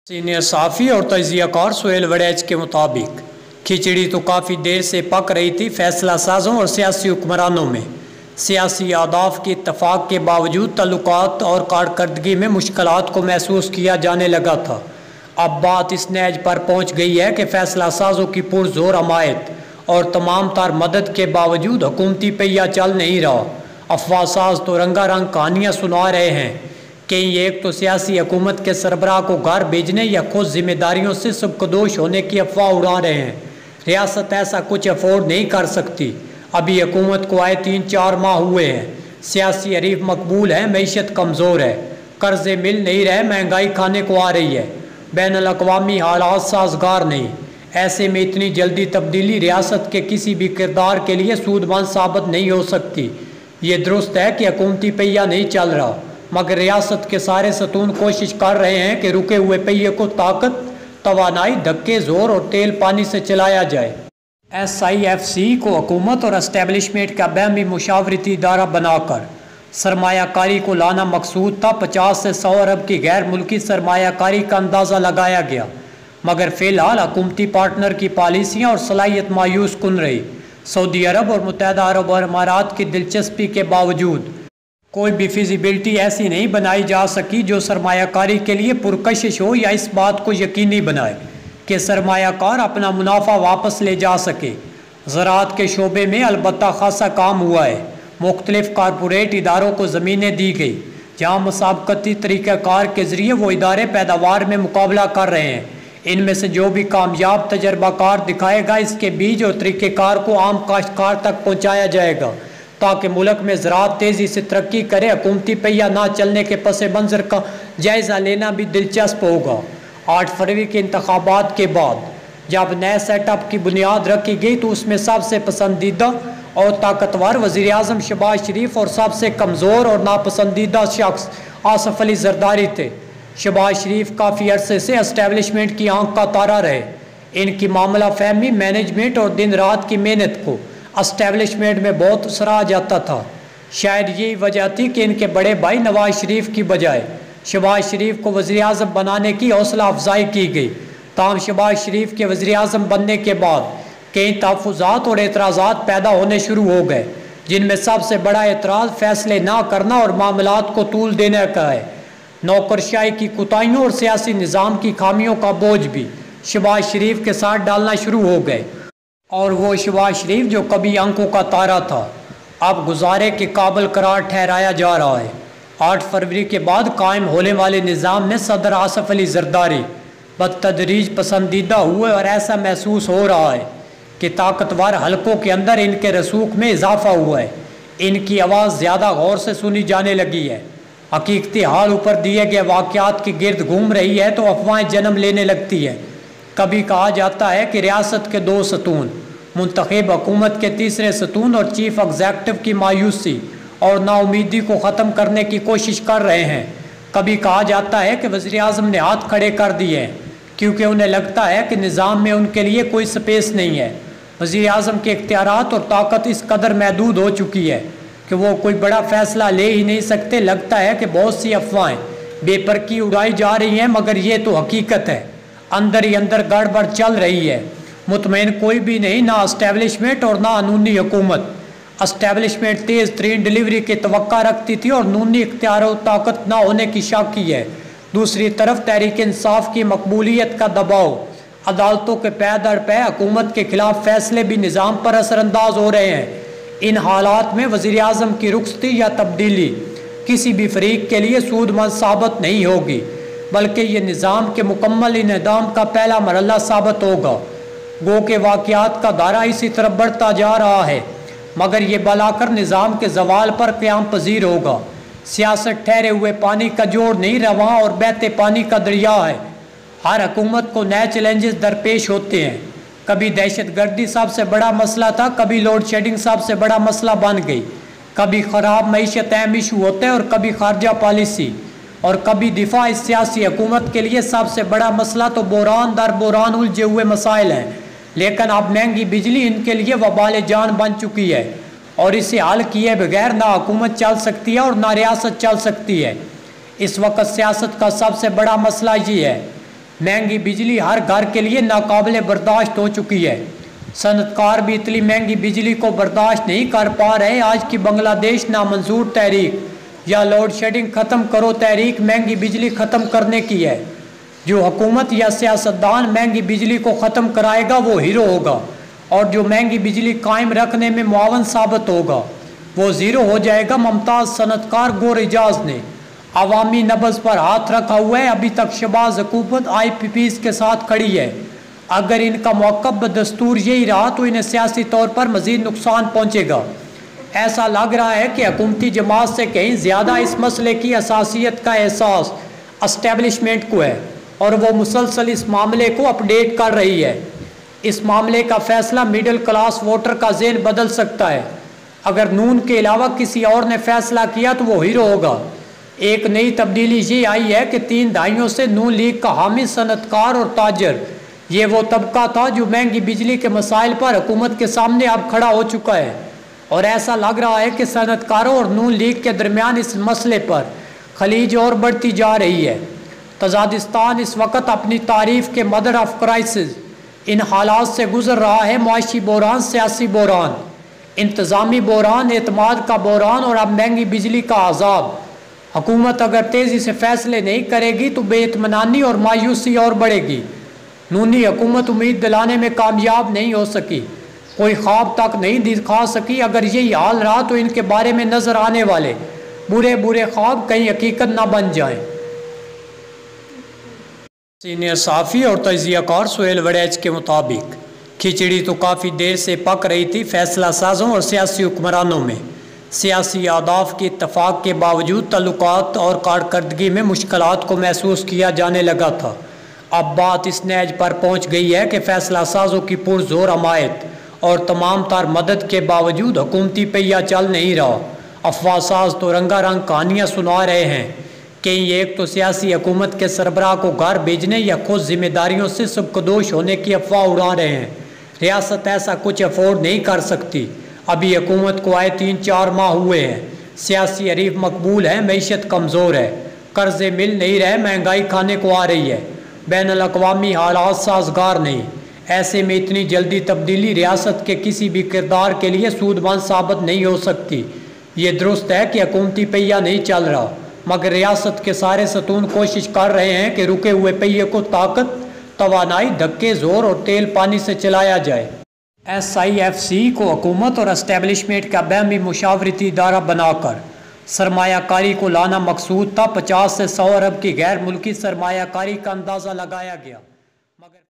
Senior साफ़ी और तजियाकार Sohail warraich के मुताबिक खिचड़ी तो काफ़ी देर से पक रही थी। फैसला साजों और सियासी हुक्मरानों में सियासी अहदाफ के इत्तफाक के बावजूद तल्लुकात और कारकर्दगी में मुश्किलात को महसूस किया जाने लगा था। अब बात इस नहज पर पहुँच गई है कि फ़ैसला साजों की पुरजोर हमायत और तमाम तार मदद के बावजूद हुकूमती पहिया चल नहीं रहा। अफवाह साज तो रंगारंग कहानियाँ सुना रहे हैं। कई एक तो सियासी हुकूमत के सरबराह को घर भेजने या खुद जिम्मेदारियों से सबकदोश होने की अफवाह उड़ा रहे हैं। रियासत ऐसा कुछ अफोर्ड नहीं कर सकती। अभी हुकूमत को आए 3-4 माह हुए हैं। सियासी हरीफ मकबूल है, मईशत कमज़ोर है, कर्जे मिल नहीं रहे, महंगाई खाने को आ रही है, बैनुल अक़वामी हालात साजगार नहीं। ऐसे में इतनी जल्दी तब्दीली रियासत के किसी भी किरदार के लिए सूदमंद साबित नहीं हो सकती। ये दुरुस्त है कि हुकूमती पहिया नहीं चल रहा, मगर रियासत के सारे सतून कोशिश कर रहे हैं कि रुके हुए पहिए को ताकत, तवानाई, धक्के, जोर और तेल पानी से चलाया जाए। SIFC को हुकूमत और एस्टेब्लिशमेंट का बाहमी मुशावरती इदारा बनाकर सरमायाकारी को लाना मकसूद था। 50 से 100 अरब की गैर मुल्की सरमायाकारी का अंदाज़ा लगाया गया, मगर फ़िलहाल हुकूमती पार्टनर की पॉलिसियाँ और सलाहियत मायूस कुन रही। सऊदी अरब और मुत्तहदा अरब अमारात की दिलचस्पी के बावजूद कोई भी फिजिबिलिटी ऐसी नहीं बनाई जा सकी जो सरमायाकारी के लिए पुरकशिश हो या इस बात को यकीनी बनाए कि सरमायाकार अपना मुनाफा वापस ले जा सके। ज़राअत के शोबे में अलबत्ता खासा काम हुआ है। मुख्तलिफ कारपोरेट इदारों को ज़मीनें दी गई जहाँ मुसाबकती तरीक़ाकार के ज़रिए वो इदारे पैदावार में मुकाबला कर रहे हैं। इनमें से जो भी कामयाब तजर्बाकार दिखाएगा, इसके बीज और तरीक़ेकार को आम काश्तकार तक पहुँचाया जाएगा ताकि मुल्क में ज़राअत तेज़ी से तरक्की करे। हुकूमती पहिया ना चलने के पस मंज़र का जायज़ा लेना भी दिलचस्प होगा। 8 फरवरी के इंतखाबात के बाद जब नए सेटअप की बुनियाद रखी गई तो उसमें सबसे पसंदीदा और ताकतवर वज़ीर आज़म शहबाज शरीफ और सबसे कमज़ोर और नापसंदीदा शख्स आसिफ अली जरदारी थे। शहबाज शरीफ काफ़ी अरसे से एस्टेब्लिशमेंट की आंख का तारा रहे। इनकी मामला फहमी, मैनेजमेंट और दिन रात की मेहनत को एस्टेब्लिशमेंट में बहुत सराहा जाता था। शायद यही वजह थी कि इनके बड़े भाई नवाज शरीफ की बजाय शहबाज शरीफ को वज़ीर आज़म बनाने की हौसला अफजाई की गई। ताहम शहबाज शरीफ के वज़ीर आज़म बनने के बाद कई तहफ़्फ़ुज़ात और एतराज़ात पैदा होने शुरू हो गए, जिनमें सबसे बड़ा एतराज़ फैसले ना करना और मामलात को तूल देने का है। नौकरशाही की कोताहियों और सियासी निज़ाम की खामियों का बोझ भी शहबाज शरीफ के साथ डालना शुरू हो गए, और वो शहबाज शरीफ जो कभी अंकों का तारा था अब गुजारे के काबिल करार ठहराया जा रहा है। 8 फरवरी के बाद कायम होने वाले निज़ाम में सदर आसिफ अली जरदारी बतदरीज पसंदीदा हुए और ऐसा महसूस हो रहा है कि ताकतवर हलकों के अंदर इनके रसूख में इजाफा हुआ है। इनकी आवाज़ ज़्यादा गौर से सुनी जाने लगी है। हकीकती हाल ऊपर दिए गए वाक़यात के गिर्द घूम रही है तो अफवाहें जन्म लेने लगती है। कभी कहा जाता है कि रियासत के 2 सतून, मुंतखब हुकूमत के तीसरे सतून और चीफ एग्जेक्टिव की मायूसी और नाउमीदी को ख़त्म करने की कोशिश कर रहे हैं। कभी कहा जाता है कि वज़ीर आज़म ने हाथ खड़े कर दिए हैं क्योंकि उन्हें लगता है कि निज़ाम में उनके लिए कोई स्पेस नहीं है। वज़ीर आज़म के इख्तियारात और ताकत इस कदर महदूद हो चुकी है कि वो कोई बड़ा फ़ैसला ले ही नहीं सकते। लगता है कि बहुत सी अफवाहें बेपरकी उड़ाई जा रही हैं, मगर ये तो हकीकत है। अंदर ही अंदर गड़बड़ चल रही है। मुतमईन कोई भी नहीं, ना एस्टेब्लिशमेंट और ना नूनी हुकूमत। एस्टेब्लिशमेंट तेज़ तरीन डिलीवरी की तवक्का रखती थी और नूनी इख्तियार और ताकत ना होने की शाकी है। दूसरी तरफ तहरीक इंसाफ की मकबूलियत का दबाव, अदालतों के पै दर पै हुकूमत के खिलाफ फैसले भी निज़ाम पर असरअंदाज हो रहे हैं। इन हालात में वज़ीर आज़म की रुखसती या तब्दीली किसी भी फरीक के लिए सूदमंद साबित नहीं होगी, बल्कि ये निज़ाम के मुकम्मल इन्हदाम का पहला मरहला साबित होगा। गो के वाक़यात का दायरा इसी तरफ बढ़ता जा रहा है, मगर ये बलाकर निज़ाम के जवाल पर क़याम पजीर होगा। सियासत ठहरे हुए पानी का जोड़ नहीं, रवां और बहते पानी का दरिया है। हर हुकूमत को नए चैलेंजेस दरपेश होते हैं। कभी दहशत गर्दी सबसे बड़ा मसला था, कभी लोड शेडिंग सबसे बड़ा मसला बन गई, कभी ख़राब मईशत अहम इशू होते हैं और कभी खारजा पॉलिसी और कभी दिफा। इस सियासी हुकूमत के लिए सबसे बड़ा मसला तो बोरान दर बोरान उलझे हुए मसाइल हैं, लेकिन अब महंगी बिजली इनके लिए वबाल जान बन चुकी है और इसे हल किए बगैर ना हुकूमत चल सकती है और ना रियासत चल सकती है। इस वक्त सियासत का सबसे बड़ा मसला ये है महंगी बिजली हर घर के लिए नाकाबिले बर्दाश्त हो चुकी है। सनतकार भी इतनी महंगी बिजली को बर्दाश्त नहीं कर पा रहे। आज की बांग्लादेश नामंजूर तहरीक या लोड शेडिंग ख़त्म करो तहरीक महंगी बिजली ख़त्म करने की है। जो हुकूमत या सियासतदान महंगी बिजली को ख़त्म कराएगा वो हीरो होगा, और जो महंगी बिजली कायम रखने में मुआवन साबित होगा वो ज़ीरो हो जाएगा। मुमताज़ सनतकार गोर इजाज़ ने अवामी नब्ज़ पर हाथ रखा हुआ है। अभी तक शहबाज हुकूमत IPPs के साथ खड़ी है। अगर इनका मौक़िफ़ दस्तूर यही रहा तो इन्हें सियासी तौर पर मज़ीद नुकसान पहुँचेगा। ऐसा लग रहा है कि हुकूमती जमात से कहीं ज़्यादा इस मसले की असासियत का एहसास एस्टेब्लिशमेंट को है, और वो मुसलसल इस मामले को अपडेट कर रही है। इस मामले का फ़ैसला मिडिल क्लास वोटर का ज़हन बदल सकता है। अगर नून के अलावा किसी और ने फ़ैसला किया तो वो हीरो होगा। एक नई तब्दीली ये आई है कि 3 दहाइयों से नून लीग का हामी सनतकार और ताजर, ये वो तबका था जो महंगी बिजली के मसाइल पर हुकूमत के सामने अब खड़ा हो चुका है, और ऐसा लग रहा है कि सनतकारों और नून लीग के दरमियान इस मसले पर खलीज और बढ़ती जा रही है। तजादिस्तान इस वक्त अपनी तारीफ़ के मदर ऑफ क्राइसिस इन हालात से गुजर रहा है। मुआशी बहरान, सियासी बहरान, इंतज़ामी बहरान, एतमाद का बहरान और अब महंगी बिजली का अजाब। हुकूमत अगर तेज़ी से फ़ैसले नहीं करेगी तो बेइत्मीनानी और मायूसी और बढ़ेगी। नूनी हुकूमत उम्मीद दिलाने में कामयाब नहीं हो सकी, कोई ख्वाब तक नहीं दिखा सकी। अगर यही हाल रहा तो इनके बारे में नज़र आने वाले बुरे बुरे ख्वाब कहीं हकीकत ना बन जाएं। सीनियर सहाफ़ी और तजियाकार सोहेल वड़ैच के मुताबिक खिचड़ी तो काफ़ी देर से पक रही थी। फैसला साजों और सियासी हुक्मरानों में सियासी अहदाफ के इत्तफाक के बावजूद तल्लुकात और कारकर्दगी में मुश्किलात को महसूस किया जाने लगा था। अब बात इस नैज पर पहुँच गई है कि फ़ैसला साजों की पुरजोर हमायत और तमाम तार मदद के बावजूद हुकूमती पहिया चल नहीं रहा। अफवाह साज तो रंगारंग कहानियाँ सुना रहे हैं। कई एक तो सियासी हुकूमत के सरबराह को घर भेजने या खुद जिम्मेदारियों से सबकदोश होने की अफवाह उड़ा रहे हैं। रियासत ऐसा कुछ अफोर्ड नहीं कर सकती। अभी हुकूमत को आए 3-4 माह हुए हैं। सियासी हरीफ मकबूल है, मईशत कमज़ोर है, कर्जे मिल नहीं रहे, महंगाई खाने को आ रही है, बैनुल-अक़वामी हालात साजगार नहीं। ऐसे में इतनी जल्दी तब्दीली रियासत के किसी भी किरदार के लिए सूदमंद साबित नहीं हो सकती। ये दुरुस्त है कि हुकूमती पहिया नहीं चल रहा, मगर रियासत के सारे सतून कोशिश कर रहे हैं कि रुके हुए पहिए को ताकत, तवानाई, धक्के, जोर और तेल पानी से चलाया जाए। SIFC को हुकूमत और एस्टेब्लिशमेंट का बाहमी मुशावरती इदारा बनाकर सरमायाकारी को लाना मकसूद था। 50 से 100 अरब की गैर मुल्की सरमायाकारी का अंदाज़ा लगाया गया, मगर